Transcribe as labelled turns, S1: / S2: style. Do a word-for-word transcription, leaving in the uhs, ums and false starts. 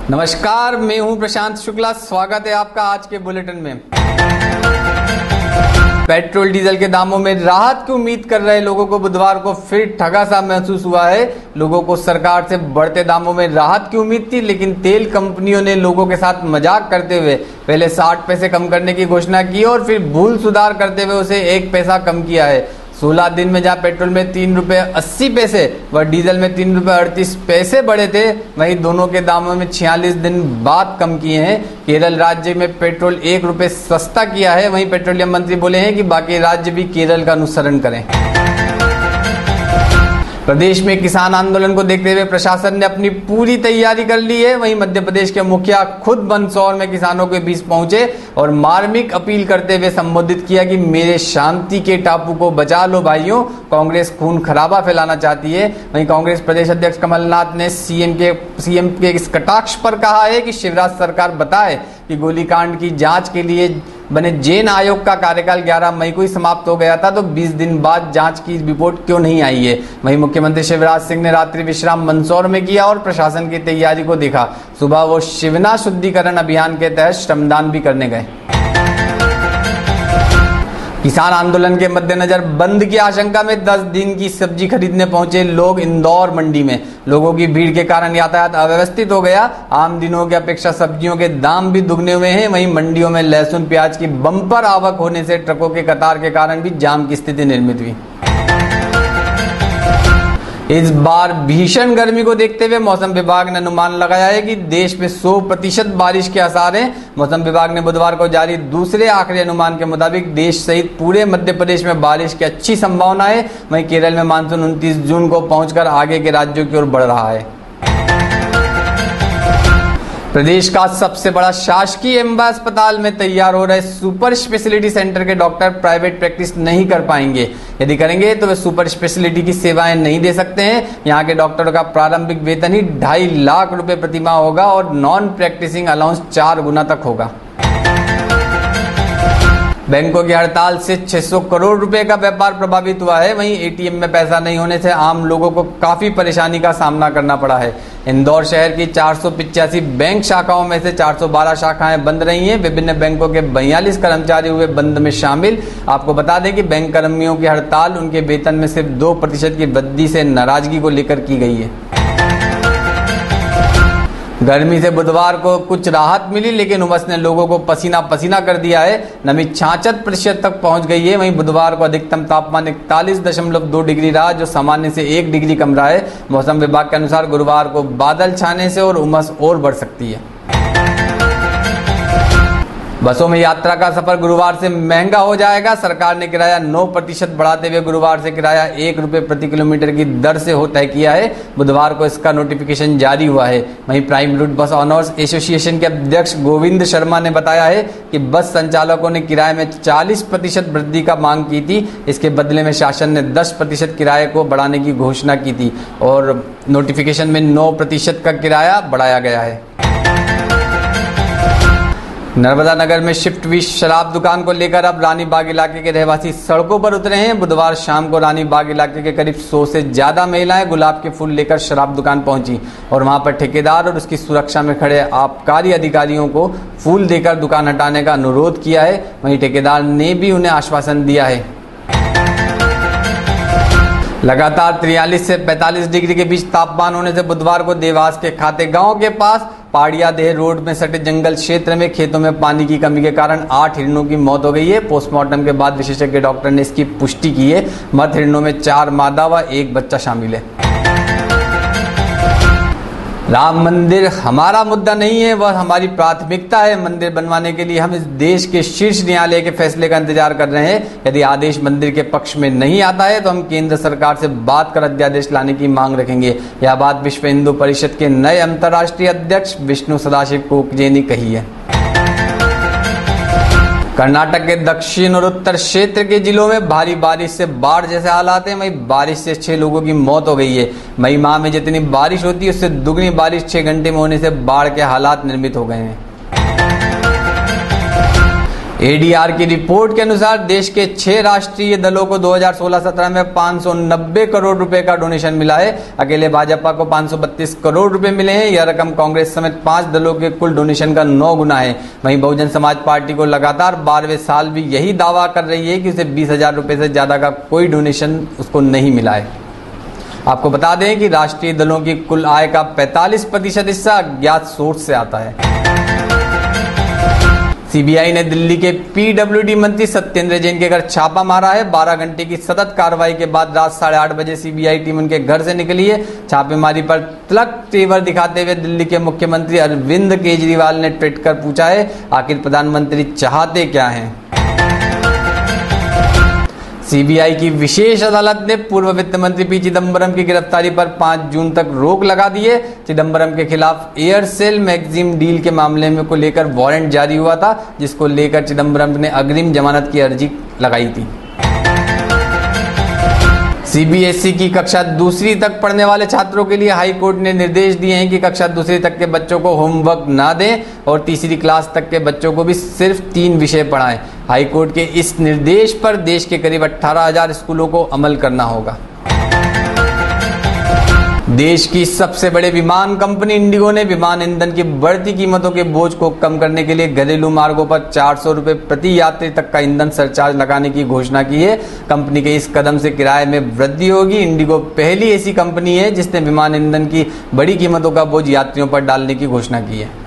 S1: नमस्कार, मैं हूं प्रशांत शुक्ला। स्वागत है आपका आज के बुलेटिन में। पेट्रोल डीजल के दामों में राहत की उम्मीद कर रहे लोगों को बुधवार को फिर ठगा सा महसूस हुआ है। लोगों को सरकार से बढ़ते दामों में राहत की उम्मीद थी, लेकिन तेल कंपनियों ने लोगों के साथ मजाक करते हुए पहले साठ पैसे कम करने की घोषणा की और फिर भूल सुधार करते हुए उसे एक पैसा कम किया है। सोलह दिन में जहां पेट्रोल में तीन रुपए अस्सी पैसे व डीजल में तीन रुपए अड़तीस पैसे बढ़े थे, वहीं दोनों के दामों में छियालीस दिन बाद कम किए हैं। केरल राज्य में पेट्रोल एक रुपए सस्ता किया है। वहीं पेट्रोलियम मंत्री बोले हैं कि बाकी राज्य भी केरल का अनुसरण करें। प्रदेश में किसान आंदोलन को देखते हुए प्रशासन ने अपनी पूरी तैयारी कर ली है। वहीं मध्य प्रदेश के मुखिया खुद मंदसौर में किसानों के बीच पहुंचे और मार्मिक अपील करते हुए संबोधित किया कि मेरे शांति के टापू को बचा लो भाइयों, कांग्रेस खून खराबा फैलाना चाहती है। वहीं कांग्रेस प्रदेश अध्यक्ष कमलनाथ ने सीएम के सीएम के इस कटाक्ष पर कहा है कि शिवराज सरकार बताए कि गोलीकांड की जांच के लिए बने जैन आयोग का कार्यकाल ग्यारह मई को ही समाप्त हो गया था, तो बीस दिन बाद जांच की रिपोर्ट क्यों नहीं आई है। वहीं मुख्यमंत्री शिवराज सिंह ने रात्रि विश्राम मंदसौर में किया और प्रशासन की तैयारी को देखा। सुबह वो शिवना शुद्धिकरण अभियान के तहत श्रमदान भी करने गए। किसान आंदोलन के मद्देनजर बंद की आशंका में दस दिन की सब्जी खरीदने पहुंचे लोग इंदौर मंडी में। लोगों की भीड़ के कारण यातायात अव्यवस्थित हो गया। आम दिनों की अपेक्षा सब्जियों के दाम भी दुगने हुए हैं। वहीं मंडियों में लहसुन प्याज की बम्पर आवक होने से ट्रकों के कतार के कारण भी जाम की स्थिति निर्मित हुई। इस बार भीषण गर्मी को देखते हुए मौसम विभाग ने अनुमान लगाया है कि देश में सौ प्रतिशत बारिश के आसार हैं। मौसम विभाग ने बुधवार को जारी दूसरे आखिरी अनुमान के मुताबिक देश सहित पूरे मध्य प्रदेश में बारिश की अच्छी संभावना है। वहीं केरल में मानसून उनतीस जून को पहुंचकर आगे के राज्यों की ओर बढ़ रहा है। प्रदेश का सबसे बड़ा शासकीय एम्बा अस्पताल में तैयार हो रहे सुपर स्पेशलिटी सेंटर के डॉक्टर प्राइवेट प्रैक्टिस नहीं कर पाएंगे। यदि करेंगे तो वे सुपर स्पेशलिटी की सेवाएं नहीं दे सकते हैं। यहाँ के डॉक्टरों का प्रारंभिक वेतन ही ढाई लाख रुपए प्रतिमाह होगा और नॉन प्रैक्टिसिंग अलाउंस चार गुना तक होगा। बैंकों की हड़ताल से छह सौ करोड़ रुपए का व्यापार प्रभावित हुआ है। वहीं एटीएम में पैसा नहीं होने से आम लोगों को काफी परेशानी का सामना करना पड़ा है। इंदौर शहर की चार सौ पिचासी बैंक शाखाओं में से चार सौ बारह शाखाएं बंद रही हैं। विभिन्न बैंकों के बयालीस कर्मचारी हुए बंद में शामिल। आपको बता दें कि बैंक कर्मियों की हड़ताल उनके वेतन में सिर्फ दो प्रतिशत की वृद्धि से नाराजगी को लेकर की गई है। गर्मी से बुधवार को कुछ राहत मिली, लेकिन उमस ने लोगों को पसीना पसीना कर दिया है। नमी छियासठ प्रतिशत तक पहुंच गई है। वहीं बुधवार को अधिकतम तापमान इकतालीस दशमलव दो डिग्री रहा, जो सामान्य से एक डिग्री कम रहा है। मौसम विभाग के अनुसार गुरुवार को बादल छाने से और उमस और बढ़ सकती है। बसों में यात्रा का सफर गुरुवार से महंगा हो जाएगा। सरकार ने किराया नौ प्रतिशत बढ़ाते हुए गुरुवार से किराया एक रुपए प्रति किलोमीटर की दर से हो तय किया है। बुधवार को इसका नोटिफिकेशन जारी हुआ है। वहीं prime route bus owners association के अध्यक्ष गोविंद शर्मा ने बताया है कि बस संचालकों ने किराए में चालीस प्रतिशत वृद्धि का मांग की थी। इसके बदले में शासन ने दस प्रतिशत किराए को बढ़ाने की घोषणा की थी और नोटिफिकेशन में नौ प्रतिशत का किराया बढ़ाया गया है। नर्मदा नगर में शिफ्ट हुई शराब दुकान को लेकर अब रानी बाग इलाके के रहवासी सड़कों पर उतरे हैं। बुधवार शाम को रानी बाग इलाके के करीब सौ से ज्यादा महिलाएं गुलाब के फूल लेकर शराब दुकान पहुंची और वहां पर ठेकेदार और उसकी सुरक्षा में खड़े आबकारी अधिकारियों को फूल देकर दुकान हटाने का अनुरोध किया है। वहीं ठेकेदार ने भी उन्हें आश्वासन दिया है। लगातार तिरयालीस से पैंतालीस डिग्री के बीच तापमान होने से बुधवार को देवास के खाते गांव के पास पाड़िया देह रोड में सटे जंगल क्षेत्र में खेतों में पानी की कमी के कारण आठ हिरणों की मौत हो गई है। पोस्टमार्टम के बाद विशेषज्ञ डॉक्टर ने इसकी पुष्टि की है। मृत हिरणों में चार मादा व एक बच्चा शामिल है। राम मंदिर हमारा मुद्दा नहीं है, वह हमारी प्राथमिकता है। मंदिर बनवाने के लिए हम इस देश के शीर्ष न्यायालय के फैसले का इंतजार कर रहे हैं। यदि आदेश मंदिर के पक्ष में नहीं आता है तो हम केंद्र सरकार से बात कर अध्यादेश लाने की मांग रखेंगे। यह बात विश्व हिंदू परिषद के नए अंतर्राष्ट्रीय अध्यक्ष विष्णु सदाशिव कोकजे ने कही है। कर्नाटक के दक्षिण और उत्तर क्षेत्र के जिलों में भारी बारिश से बाढ़ जैसे हालात हैं। वहीं बारिश से छह लोगों की मौत हो गई है। मई माह में जितनी बारिश होती है उससे दुगनी बारिश छह घंटे में होने से बाढ़ के हालात निर्मित हो गए हैं। एडीआर की रिपोर्ट के अनुसार देश के छह राष्ट्रीय दलों को दो हज़ार सोलह सत्रह में पाँच सौ नब्बे करोड़ रुपए का डोनेशन मिला है। अकेले भाजपा को पाँच सौ बत्तीस करोड़ रुपए मिले हैं। यह रकम कांग्रेस समेत पांच दलों के कुल डोनेशन का नौ गुना है। वहीं बहुजन समाज पार्टी को लगातार बारहवें साल भी यही दावा कर रही है कि उसे बीस हजार रुपए से ज्यादा का कोई डोनेशन उसको नहीं मिला है। आपको बता दें कि राष्ट्रीय दलों की कुल आय का पैंतालीस प्रतिशत हिस्सा अज्ञात सोर्स से आता है। सीबीआई ने दिल्ली के पीडब्ल्यूडी मंत्री सत्येंद्र जैन के घर छापा मारा है। बारह घंटे की सतत कार्रवाई के बाद रात साढ़े आठ बजे सीबीआई टीम उनके घर से निकली है। छापेमारी पर तल्ख तेवर दिखाते हुए दिल्ली के मुख्यमंत्री अरविंद केजरीवाल ने ट्वीट कर पूछा है, आखिर प्रधानमंत्री चाहते क्या हैं? सीबीआई की विशेष अदालत ने पूर्व वित्त मंत्री पी चिदम्बरम की गिरफ्तारी पर पाँच जून तक रोक लगा दी है। चिदम्बरम के खिलाफ एयरसेल मैग्जिम डील के मामले में को लेकर वारंट जारी हुआ था, जिसको लेकर चिदम्बरम ने अग्रिम जमानत की अर्जी लगाई थी। सीबीएसई की कक्षा दूसरी तक पढ़ने वाले छात्रों के लिए हाई कोर्ट ने निर्देश दिए हैं कि कक्षा दूसरी तक के बच्चों को होमवर्क ना दें और तीसरी क्लास तक के बच्चों को भी सिर्फ तीन विषय पढ़ाएं। हाई कोर्ट के इस निर्देश पर देश के करीब अठारह हजार स्कूलों को अमल करना होगा। देश की सबसे बड़े विमान कंपनी इंडिगो ने विमान ईंधन की बढ़ती कीमतों के बोझ को कम करने के लिए घरेलू मार्गों पर चार सौ रुपए प्रति यात्री तक का ईंधन सरचार्ज लगाने की घोषणा की है। कंपनी के इस कदम से किराए में वृद्धि होगी। इंडिगो पहली ऐसी कंपनी है जिसने विमान ईंधन की बड़ी कीमतों का बोझ यात्रियों पर डालने की घोषणा की है।